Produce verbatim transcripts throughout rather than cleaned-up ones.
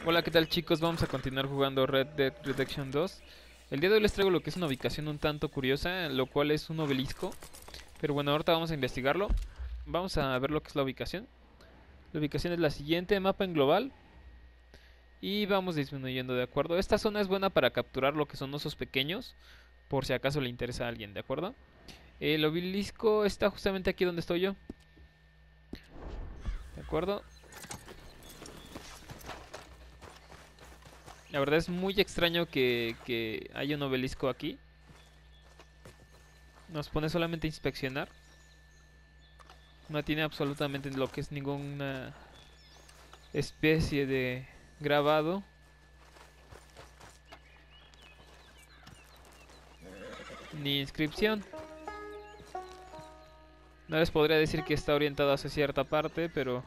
Hola, ¿qué tal chicos? Vamos a continuar jugando Red Dead Redemption dos. El día de hoy les traigo lo que es una ubicación un tanto curiosa, lo cual es un obelisco. Pero bueno, ahorita vamos a investigarlo. Vamos a ver lo que es la ubicación. La ubicación es la siguiente, mapa en global. Y vamos disminuyendo, ¿de acuerdo? Esta zona es buena para capturar lo que son osos pequeños, por si acaso le interesa a alguien, ¿de acuerdo? El obelisco está justamente aquí donde estoy yo, ¿de acuerdo? La verdad es muy extraño que, que haya un obelisco aquí. Nos pone solamente a inspeccionar. No tiene absolutamente lo que es ninguna especie de grabado. Ni inscripción. No les podría decir que está orientado hacia cierta parte, pero...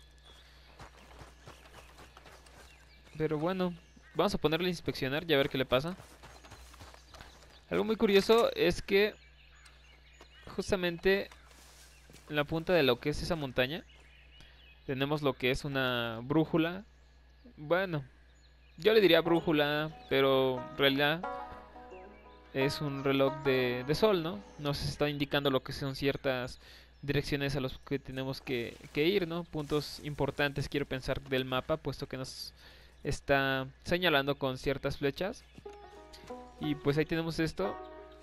Pero bueno, vamos a ponerle a inspeccionar y a ver qué le pasa. Algo muy curioso es que justamente en la punta de lo que es esa montaña tenemos lo que es una brújula. Bueno, yo le diría brújula, pero en realidad es un reloj de, de sol, ¿no? Nos está indicando lo que son ciertas direcciones a los que tenemos que, que ir, ¿no? Puntos importantes, quiero pensar, del mapa, puesto que nos está señalando con ciertas flechas. Y pues ahí tenemos esto.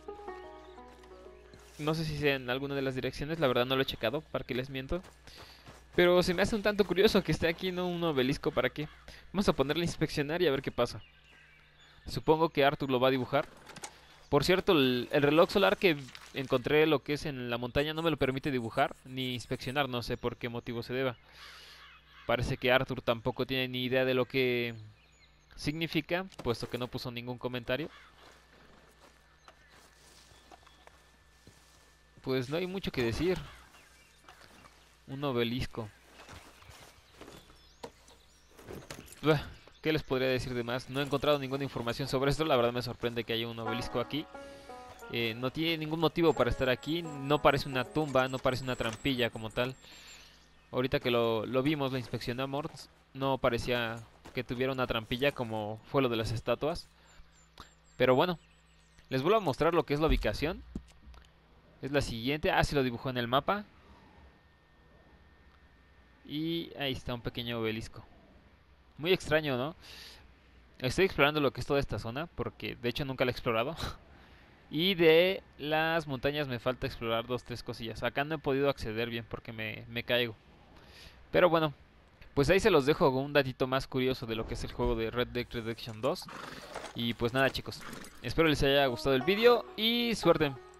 No sé si sea en alguna de las direcciones, la verdad no lo he checado, para que les miento. Pero se me hace un tanto curioso que esté aquí, ¿no? Un obelisco, ¿para qué? Vamos a ponerle a inspeccionar y a ver qué pasa. Supongo que Arthur lo va a dibujar. Por cierto, el, el reloj solar que encontré lo que es en la montaña no me lo permite dibujar ni inspeccionar, no sé por qué motivo se deba. Parece que Arthur tampoco tiene ni idea de lo que significa, puesto que no puso ningún comentario. Pues no hay mucho que decir. Un obelisco. Buah, ¿qué les podría decir de más? No he encontrado ninguna información sobre esto, la verdad me sorprende que haya un obelisco aquí. Eh, no tiene ningún motivo para estar aquí, no parece una tumba, no parece una trampilla como tal. Ahorita que lo, lo vimos, lo inspeccionamos, no parecía que tuviera una trampilla como fue lo de las estatuas. Pero bueno, les vuelvo a mostrar lo que es la ubicación. Es la siguiente. Ah, se lo dibujó en el mapa. Y ahí está un pequeño obelisco. Muy extraño, ¿no? Estoy explorando lo que es toda esta zona, porque de hecho nunca la he explorado. Y de las montañas me falta explorar dos, tres cosillas. Acá no he podido acceder bien porque me, me caigo. Pero bueno, pues ahí se los dejo con un datito más curioso de lo que es el juego de Red Dead Redemption dos. Y pues nada chicos, espero les haya gustado el vídeo y suerte.